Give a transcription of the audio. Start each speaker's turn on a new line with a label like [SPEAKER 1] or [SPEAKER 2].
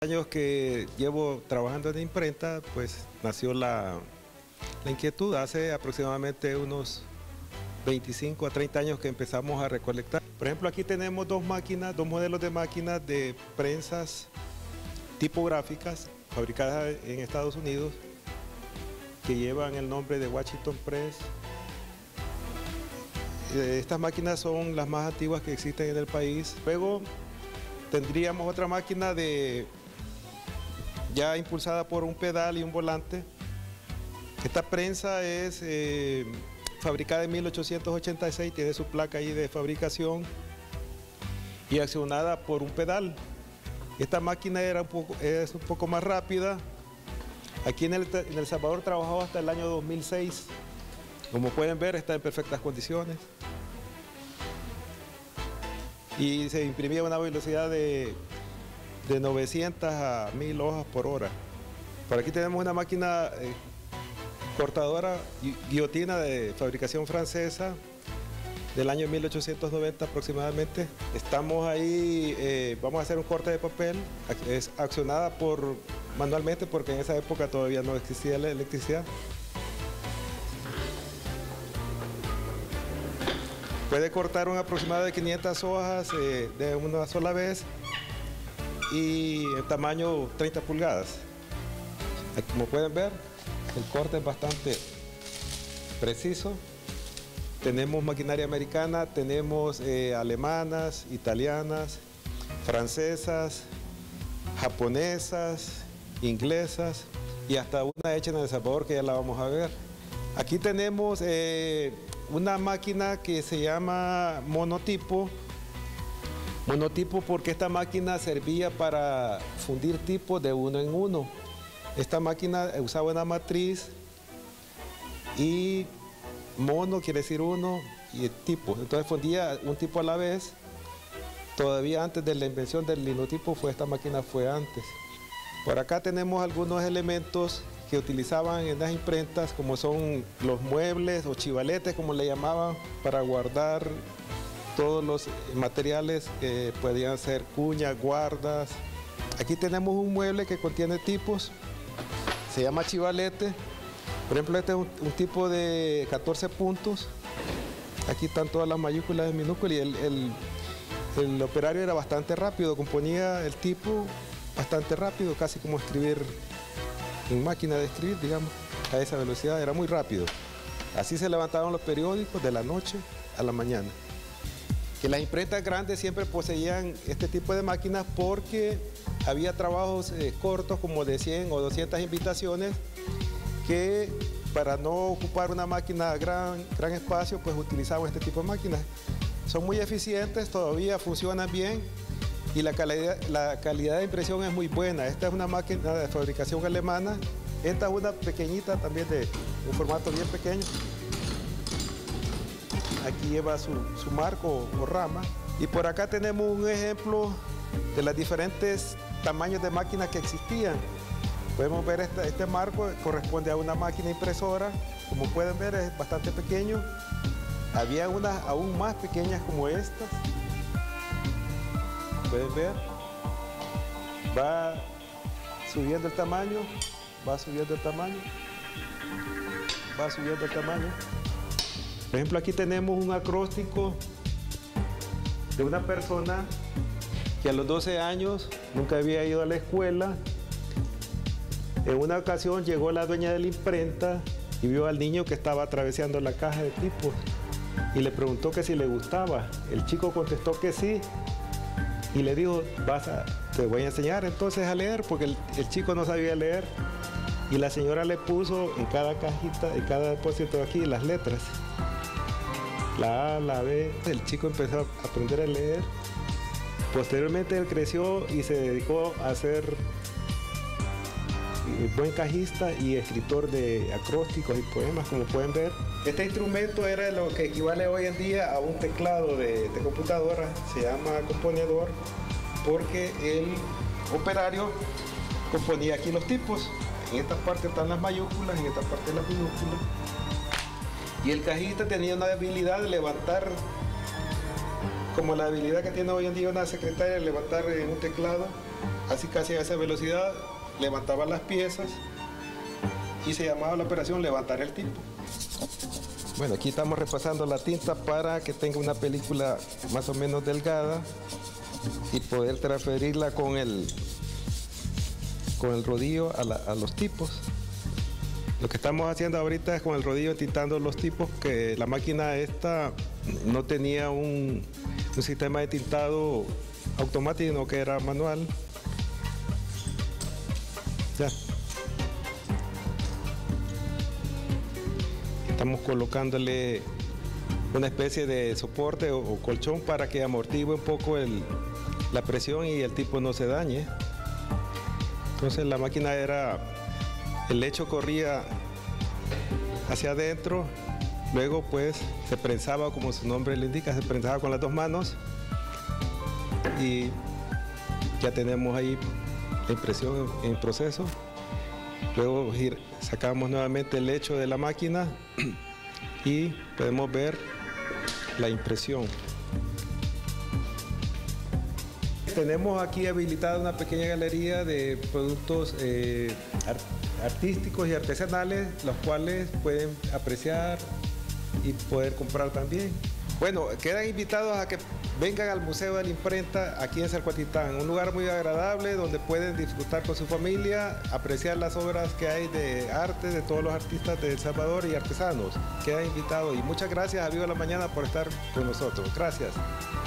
[SPEAKER 1] Años que llevo trabajando en imprenta, pues nació la inquietud. Hace aproximadamente unos 25 a 30 años que empezamos a recolectar. Por ejemplo, aquí tenemos dos modelos de máquinas de prensas tipográficas fabricadas en Estados Unidos que llevan el nombre de Washington Press. Estas máquinas son las más antiguas que existen en el país. Luego tendríamos otra máquina ya impulsada por un pedal y un volante. Esta prensa es fabricada en 1886, tiene su placa ahí de fabricación y accionada por un pedal. Esta máquina es un poco más rápida. Aquí en El Salvador trabajó hasta el año 2006. Como pueden ver, está en perfectas condiciones. Y se imprimía a una velocidad de 900 a 1000 hojas por hora. Por aquí tenemos una máquina cortadora guillotina de fabricación francesa del año 1890 aproximadamente. Estamos ahí, vamos a hacer un corte de papel. Es accionada manualmente porque en esa época todavía no existía la electricidad. Puede cortar un aproximado de 500 hojas de una sola vez y en tamaño 30 pulgadas. Como pueden ver, el corte es bastante preciso. Tenemos maquinaria americana, tenemos alemanas, italianas, francesas, japonesas, inglesas y hasta una hecha en El Salvador que ya la vamos a ver. Aquí tenemos una máquina que se llama monotipo. Monotipo porque esta máquina servía para fundir tipos de uno en uno. Esta máquina usaba una matriz y mono quiere decir uno y tipo. Entonces fundía un tipo a la vez. Todavía antes de la invención del linotipo esta máquina fue antes. Por acá tenemos algunos elementos que utilizaban en las imprentas, como son los muebles o chivaletes, como le llamaban, para guardar todos los materiales que podían ser cuñas, guardas. Aquí tenemos un mueble que contiene tipos, se llama chivalete. Por ejemplo, este es un tipo de 14 puntos. Aquí están todas las mayúsculas y minúsculas y el operario era bastante rápido, componía el tipo bastante rápido, casi como escribir en máquina de escribir, digamos, a esa velocidad, era muy rápido. Así se levantaban los periódicos de la noche a la mañana. Que las imprentas grandes siempre poseían este tipo de máquinas porque había trabajos cortos como de 100 o 200 invitaciones que para no ocupar una máquina gran espacio pues utilizaban este tipo de máquinas. Son muy eficientes, todavía funcionan bien y la calidad de impresión es muy buena. Esta es una máquina de fabricación alemana. Esta es una pequeñita también de un formato bien pequeño. Aquí lleva su marco o rama. Y por acá tenemos un ejemplo de los diferentes tamaños de máquinas que existían. Podemos ver este marco, corresponde a una máquina impresora. Como pueden ver es bastante pequeño. Había unas aún más pequeñas como estas. Pueden ver. Va subiendo el tamaño, va subiendo el tamaño, va subiendo el tamaño. Por ejemplo, aquí tenemos un acróstico de una persona que a los 12 años nunca había ido a la escuela. En una ocasión llegó la dueña de la imprenta y vio al niño que estaba atravesando la caja de tipos y le preguntó que si le gustaba. El chico contestó que sí y le dijo, te voy a enseñar entonces a leer, porque el chico no sabía leer. Y la señora le puso en cada cajita, en cada depósito aquí, las letras. La A, la B. El chico empezó a aprender a leer. Posteriormente él creció y se dedicó a ser buen cajista y escritor de acrósticos y poemas, como pueden ver. Este instrumento era lo que equivale hoy en día a un teclado de computadora, se llama componedor, porque el operario componía aquí los tipos. En esta parte están las mayúsculas, en esta parte las minúsculas. Y el cajista tenía una habilidad de levantar como la habilidad que tiene hoy en día una secretaria de levantar en un teclado casi a esa velocidad, levantaba las piezas y se llamaba la operación levantar el tipo. Bueno, aquí estamos repasando la tinta para que tenga una película más o menos delgada y poder transferirla con el rodillo a los tipos. Lo que estamos haciendo ahorita es con el rodillo tintando los tipos, que la máquina esta no tenía un sistema de tintado automático, sino que era manual. Ya. Estamos colocándole una especie de soporte o colchón para que amortigue un poco la presión y el tipo no se dañe. Entonces la máquina el lecho corría hacia adentro, luego pues se prensaba, como su nombre le indica, se prensaba con las dos manos y ya tenemos ahí la impresión en proceso. Luego sacamos nuevamente el lecho de la máquina y podemos ver la impresión. Tenemos aquí habilitada una pequeña galería de productos artísticos y artesanales, los cuales pueden apreciar y poder comprar también. Bueno, quedan invitados a que vengan al Museo de la Imprenta aquí en Salcuatitán, un lugar muy agradable donde pueden disfrutar con su familia, apreciar las obras que hay de arte de todos los artistas de El Salvador y artesanos. Quedan invitados y muchas gracias a Viva la Mañana por estar con nosotros. Gracias.